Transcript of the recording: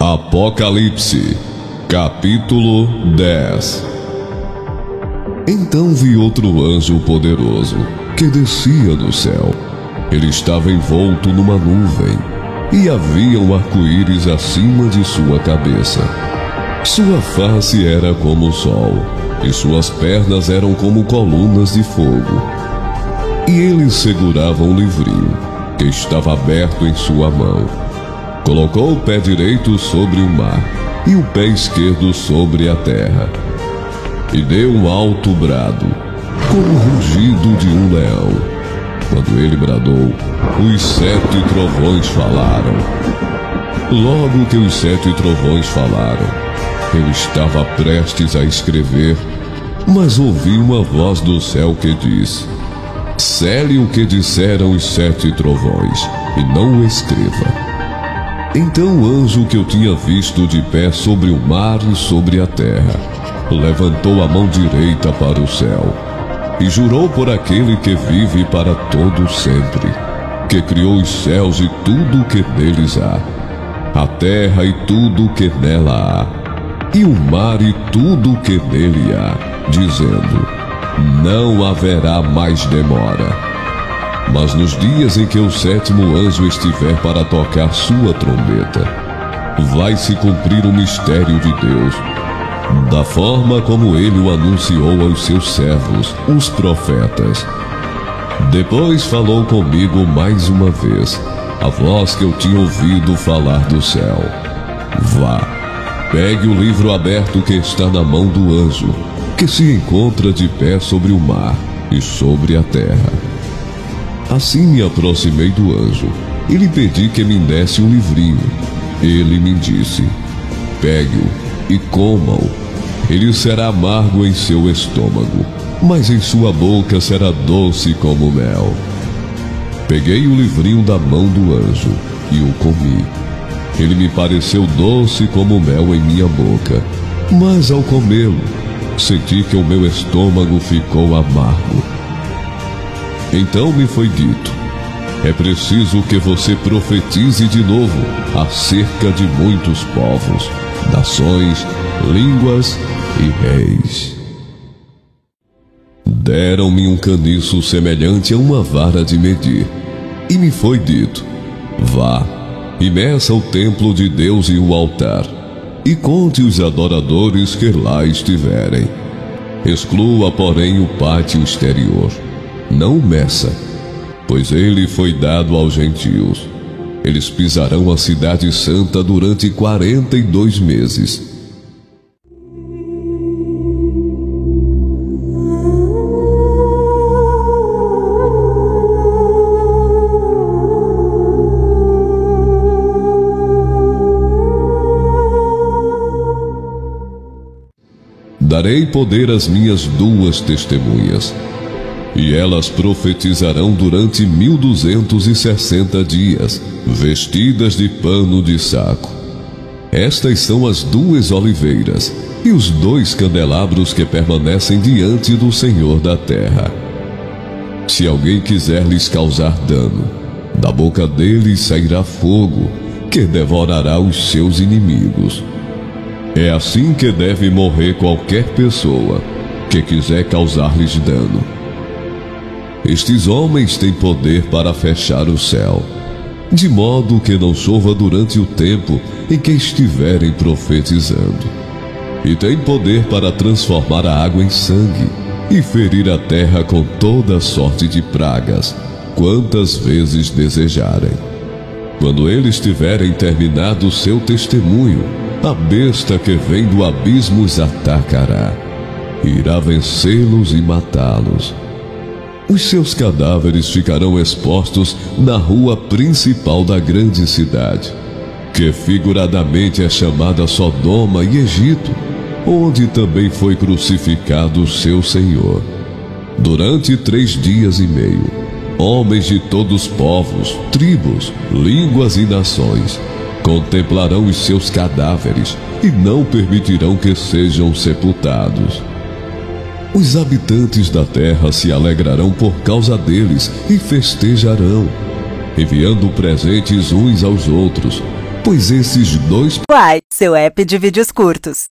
Apocalipse, capítulo 10. Então vi outro anjo poderoso, que descia do céu. Ele estava envolto numa nuvem, e havia um arco-íris acima de sua cabeça. Sua face era como o sol, e suas pernas eram como colunas de fogo. E ele segurava um livrinho, que estava aberto em sua mão. Colocou o pé direito sobre o mar, e o pé esquerdo sobre a terra. E deu um alto brado, como o rugido de um leão. Quando ele bradou, os 7 trovões falaram. Logo que os 7 trovões falaram, eu estava prestes a escrever, mas ouvi uma voz do céu que disse: sele o que disseram os 7 trovões, e não o escreva. Então o anjo que eu tinha visto de pé sobre o mar e sobre a terra levantou a mão direita para o céu e jurou por aquele que vive para todo sempre, que criou os céus e tudo o que neles há, a terra e tudo o que nela há, e o mar e tudo o que nele há, dizendo: não haverá mais demora. Mas nos dias em que o 7º anjo estiver para tocar sua trombeta, vai se cumprir o mistério de Deus, da forma como ele o anunciou aos seus servos, os profetas. Depois falou comigo mais uma vez a voz que eu tinha ouvido falar do céu: vá, pegue o livro aberto que está na mão do anjo, que se encontra de pé sobre o mar e sobre a terra. Assim me aproximei do anjo e lhe pedi que me desse um livrinho. Ele me disse: pegue-o e coma-o. Ele será amargo em seu estômago, mas em sua boca será doce como mel. Peguei o livrinho da mão do anjo e o comi. Ele me pareceu doce como mel em minha boca, mas ao comê-lo, senti que o meu estômago ficou amargo. Então me foi dito: é preciso que você profetize de novo acerca de muitos povos, nações, línguas e reis. Deram-me um caniço semelhante a uma vara de medir, e me foi dito: vá, e meça o templo de Deus e o altar, e conte os adoradores que lá estiverem. Exclua, porém, o pátio exterior. Não meça, pois ele foi dado aos gentios. Eles pisarão a cidade santa durante 42 meses. Darei poder às minhas 2 testemunhas, e elas profetizarão durante 1260 dias, vestidas de pano de saco. Estas são as 2 oliveiras e os 2 candelabros que permanecem diante do Senhor da terra. Se alguém quiser lhes causar dano, da boca deles sairá fogo, que devorará os seus inimigos. É assim que deve morrer qualquer pessoa que quiser causar-lhes dano. Estes homens têm poder para fechar o céu, de modo que não chova durante o tempo em que estiverem profetizando. E têm poder para transformar a água em sangue e ferir a terra com toda sorte de pragas, quantas vezes desejarem. Quando eles tiverem terminado o seu testemunho, a besta que vem do abismo os atacará, irá vencê-los e matá-los. Os seus cadáveres ficarão expostos na rua principal da grande cidade, que figuradamente é chamada Sodoma e Egito, onde também foi crucificado o seu Senhor. Durante 3 dias e meio, homens de todos os povos, tribos, línguas e nações contemplarão os seus cadáveres e não permitirão que sejam sepultados. Os habitantes da terra se alegrarão por causa deles e festejarão, enviando presentes uns aos outros, pois esses dois Uai, seu app de vídeos curtos.